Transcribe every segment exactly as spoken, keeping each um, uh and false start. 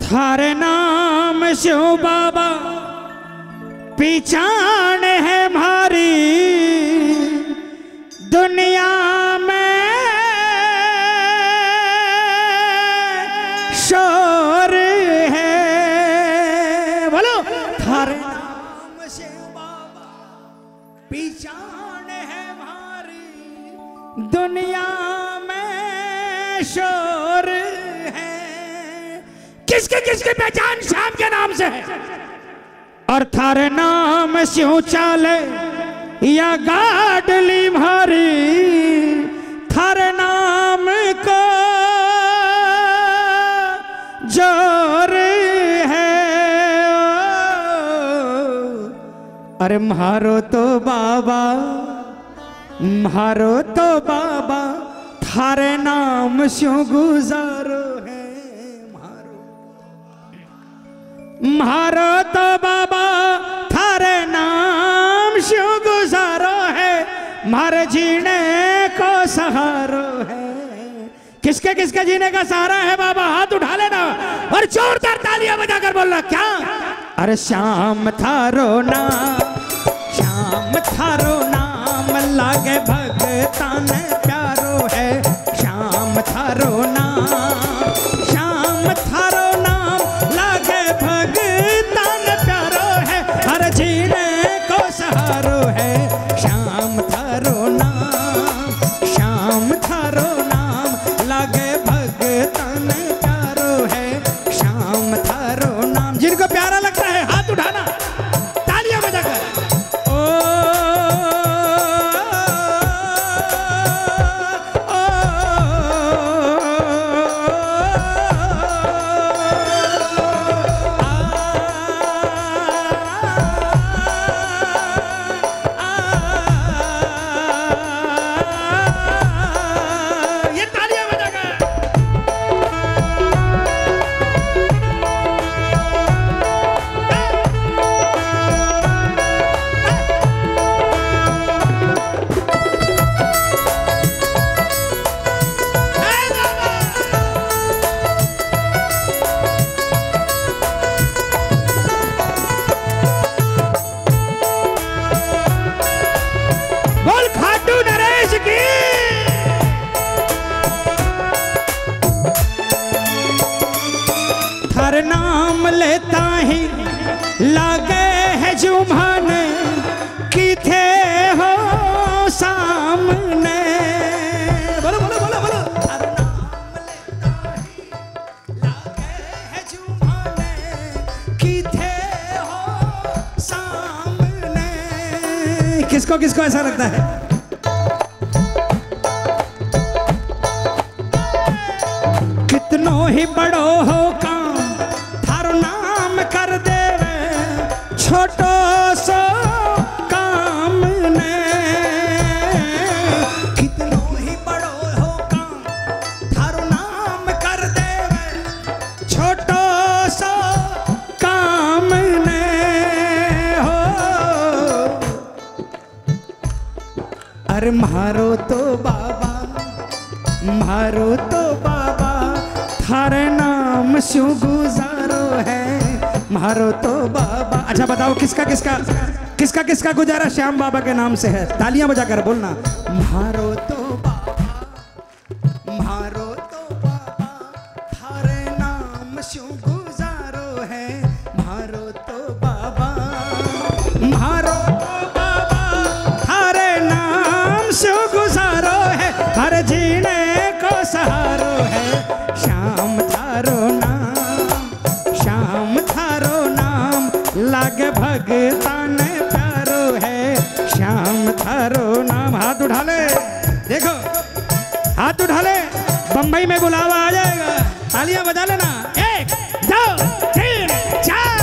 थारे नाम शिव बाबा पहचान है हमारी दुनिया में शोर है। बोलो थारे नाम शिव बाबा पहचान है हमारी दुनिया में शोर है। किसके किसकी पहचान श्याम के नाम से है? और थारे नाम शिव चाले या गाडली मारी थारे नाम को जोर है। अरे मारो तो बाबा मारो तो बाबा थारे नाम शिव गुजारो है। मारो तो बाबा थारे नाम शिव गुजारो है। मारे जीने को सहारो है। किसके किसके जीने का सहारा है बाबा? हाथ उठा लेना और जोरदार तालियां बजाकर बोलना क्या? अरे श्याम थारो नाम श्याम थारो नाम लागे भगतान प्यारो है। श्याम थारो नाम श्याम थारो नाम लागे भगतान प्यारो है। हर जीने को सहारो है। श्याम थारो नाम श्याम थारो नाम लागे भगतान प्यारो है। श्याम थारो नाम जिनको प्यारा लगता है हाथ उठाना तालियां बजाकर। ओ, ओ, ओ, हर नाम लेता ही लागे है जुम्मन की थे हो सामने। बोलो बोलो बोलो बोलो। हर नाम लेता ही लागे है जुम्मन की थे हो सामने। किसको किसको ऐसा लगता है? कितनों ही बड़ो हो काम थारो नाम कर दे छोटो सो काम ने। कितनों ही बड़ो हो काम थारो नाम कर दे छोटो सो काम ने हो। अरे मारो तो बाबा मारो तो बाबा थारे नाम शिव गुजारो है। मारो तो बाबा। अच्छा बताओ किसका किसका किसका किसका गुजारा श्याम बाबा के नाम से है? तालियां बजाकर बोलना। मारो तो बाबा मारो तो बाबा थारे नाम शिव गुजारो है। मारो तो बाबा मारो तो बाबा थारे नाम शिव गुजारो है। हर जीने को सहारो है। श्याम थारो नाम श्याम थारो नाम लागे भगतान प्यारो है। श्याम थारो नाम। हाथ उठा ले देखो हाथ उठा ले। बम्बई में बुलावा आ जाएगा। तालियां बजा लेना। एक दो तीन चार।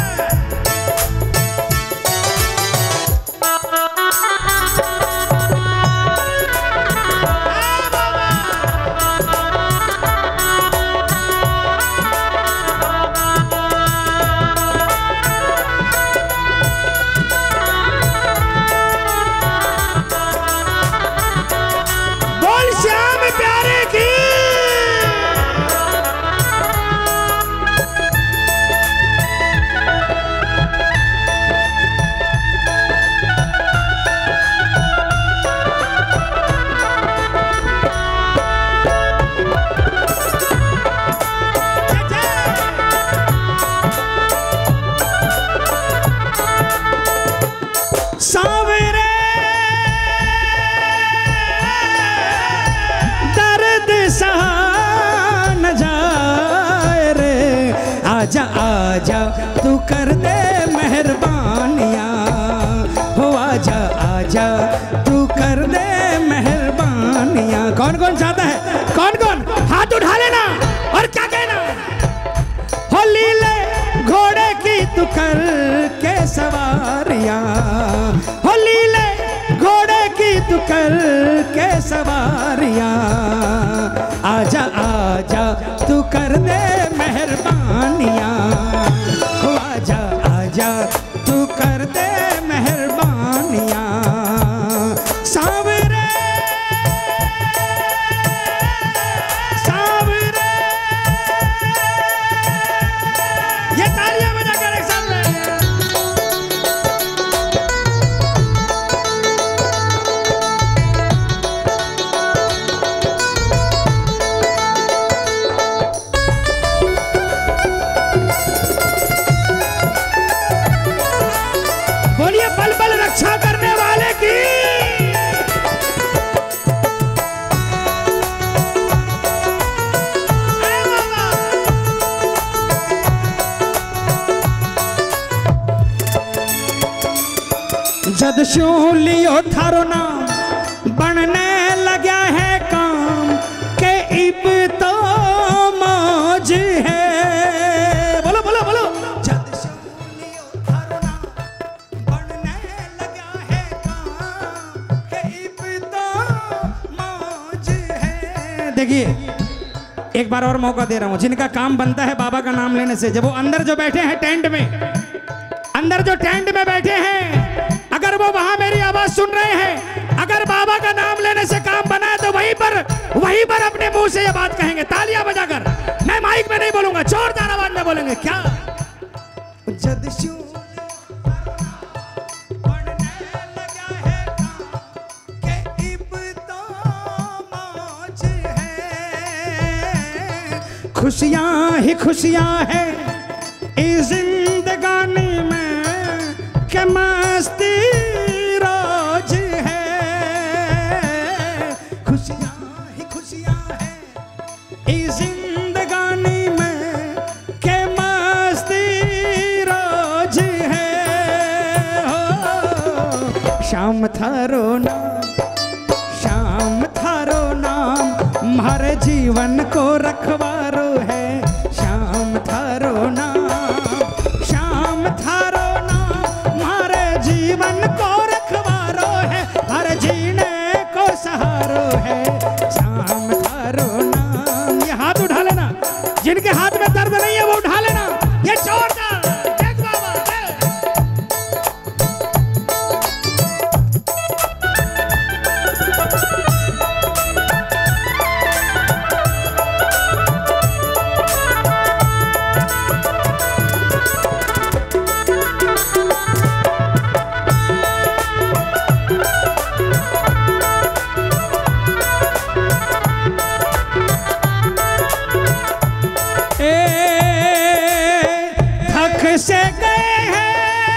आजा आजा तू कर दे मेहरबानियाँ, हो आजा आजा तू कर दे मेहरबानियाँ। कौन कौन चाहता है, कौन कौन हाथ उठा लेना और क्या कहना, हो लीले घोड़े की तू कर के सवारियाँ, हो लीले घोड़े की तू कर के सवारियाँ। आजा आजा तू कर दे मेहरबानियाँ, हो आजा आजा तू कर दे मेहरबानियाँ। सांवरे सांवरे, ये तालियां बजा कर एक साथ में। बोलिए पल पल रक्षा करने वाले की। जद शू लियो थारो नाम बनने लगा है काम के इब तो मौज है। बोलो बोलो बोलो। जद शू लियो थारो नाम बनने लगा है काम के इब तो मौज है। देखिए एक बार और मौका दे रहा हूं, जिनका काम बनता है बाबा का नाम लेने से, जब वो अंदर जो बैठे हैं टेंट में, अंदर जो टेंट में बैठे हैं, अगर वो वहां मेरी आवाज सुन रहे हैं, अगर बाबा का नाम लेने से काम बना है तो वहीं पर वहीं पर अपने मुंह से ये बात कहेंगे तालियां बजाकर। मैं माइक में नहीं बोलूंगा, जोरदार आवाज में बोलेंगे। क्या जद शू बनने लगा है के इब तो मौज है। खुशियां ही खुशियां है इस जिंदगानी में के मस्ती रोज है। खुशियां ही खुशियां है इस जिंदगानी में के मस्ती रोज है। हो शाम थारो नाम, शाम थारो नाम हमारे जीवन को रखवारो है। शाम थारो नाम, शाम थारो जीवन को रखवारो है, हर जीने को सहारो है। शाम थारो नाम, ये हाथ उठा लेना, जिनके हाथ में दर्द नहीं है वो उठा लेना। ये जोरदार देख बाबा। से गए हैं,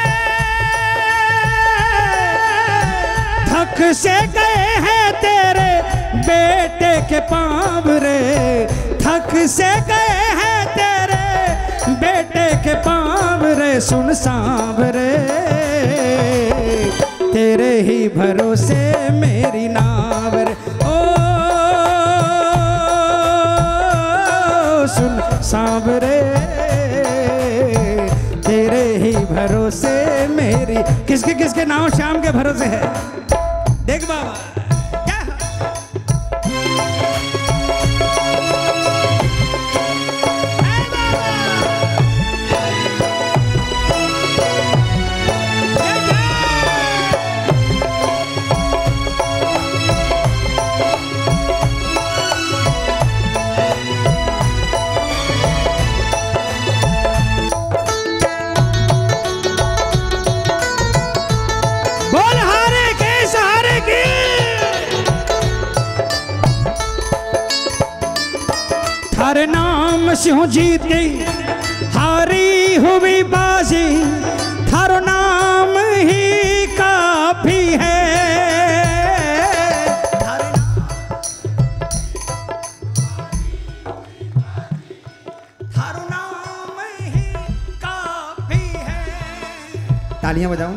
थक से गए हैं तेरे बेटे के पाँव रे, थक से गए हैं तेरे बेटे के पाँव रे। सुन सांवरे तेरे ही भरोसे मेरी नाव रे। ओ सुन सांवरे तेरे ही भरोसे मेरी। किसके किसके नाम शाम के भरोसे है, देख बाबा। क्या हर नाम स्यों जीती हारी हुई बाजी, थारो नाम ही काफी है। थारो नाम ही तालियां बजाओ।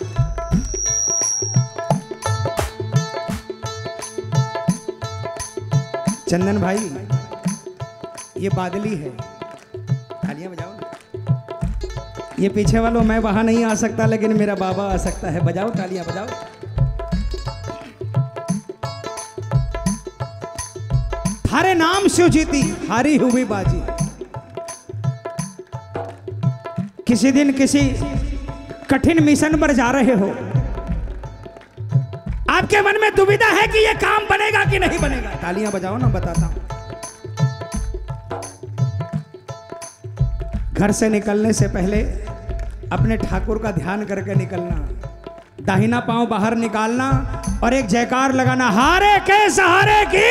चंदन भाई ये बादली है, तालियां बजाओ ना। ये पीछे वालों मैं वहां नहीं आ सकता लेकिन मेरा बाबा आ सकता है, बजाओ तालियां बजाओ। थारे नाम शिव जीती हारी हुई बाजी। किसी दिन किसी कठिन मिशन पर जा रहे हो, आपके मन में दुविधा है कि यह काम बनेगा कि नहीं बनेगा, तालियां बजाओ ना, बताता हूं। घर से निकलने से पहले अपने ठाकुर का ध्यान करके निकलना, दाहिना पांव बाहर निकालना और एक जयकार लगाना, हारे के सहारे की।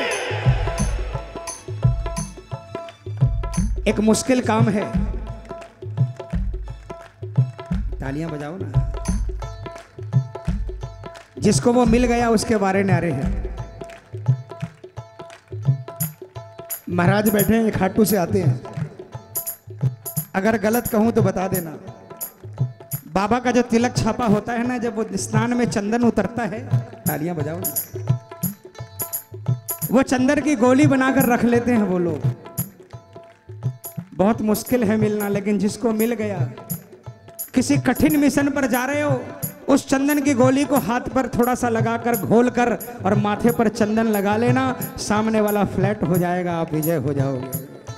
एक मुश्किल काम है, तालियां बजाओ ना। जिसको वो मिल गया उसके बारे में आ रहे हैं। महाराज बैठे हैं, खाटू से आते हैं, अगर गलत कहूं तो बता देना। बाबा का जो तिलक छापा होता है ना, जब वो स्नान में चंदन उतरता है, तालियां बजाओ ना, वो चंदन की गोली बनाकर रख लेते हैं वो लोग। बहुत मुश्किल है मिलना, लेकिन जिसको मिल गया, किसी कठिन मिशन पर जा रहे हो, उस चंदन की गोली को हाथ पर थोड़ा सा लगाकर घोलकर और माथे पर चंदन लगा लेना, सामने वाला फ्लैट हो जाएगा, आप विजय हो जाओगे।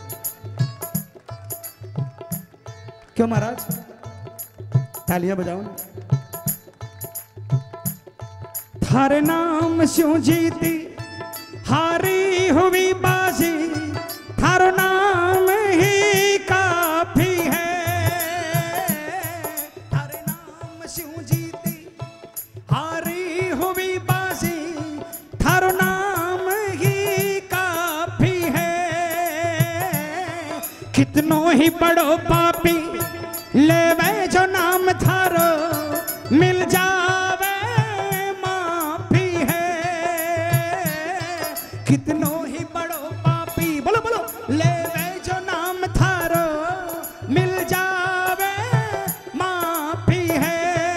क्यों महाराज, तालियां बजाओ ना। थारे नाम शिव जीती हारी हुई बाजी, थारो नाम ही काफी है। थारे नाम शिव जीती हारी हुई बाजी, थारो नाम ही काफी है। कितनों ही बड़ो पापी लेवे जो नाम थारो, मिल जावे माफी है। कितनों ही बड़ो पापी, बोलो बोलो, लेवे जो नाम थारो, मिल जावे माफी है।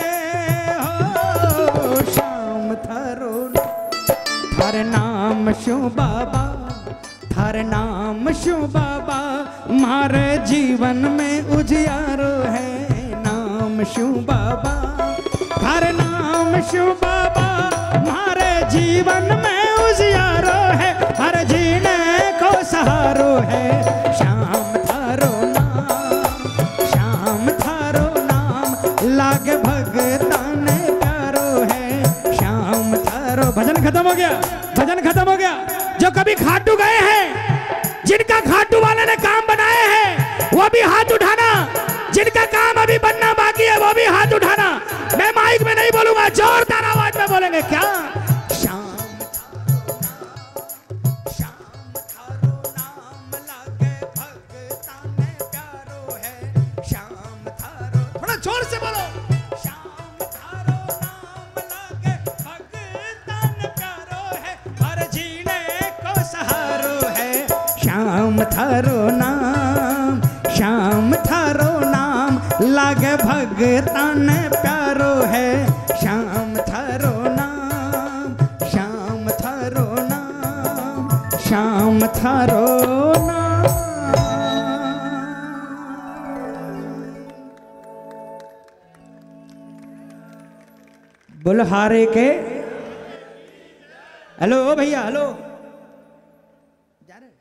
हो शाम थारो, थारे नाम शिव बाबा, थारे नाम शिव बाबा, मारे जीवन में उजियारो है नाम शिव बाबा। थारे नाम शिव बाबा, मारे जीवन में उजियारो है, हर जीने को सहारो है। शाम थारो नाम, शाम थारो नाम, लागे भगतान प्यारो है। शाम थारो, भजन खत्म हो गया, भजन खत्म हो गया। जो कभी खाटू गए हैं, जिनका खाटू वाले ने काम बनाए हैं, वो भी हाथ उठाना। जिनका काम अभी बनना बाकी है, वो भी हाथ उठाना। मैं माइक में नहीं बोलूंगा, जोरदार आवाज में बोलेंगे। क्या शाम शाम थारो नाम, लागे भगतान प्यारो है। शाम थारो, थोड़ा जोर से बोलो। शाम थारो नाम, लागे भगतान प्यारो है, हर जीने को सहारो है। शाम थारो नाम, शाम थारो नाम, लागे भगतान प्यारो है। शाम थारो नाम, शाम थारो नाम, शाम थारो नाम। बोलो हारे के। हेलो भैया, हेलो, जा रहे?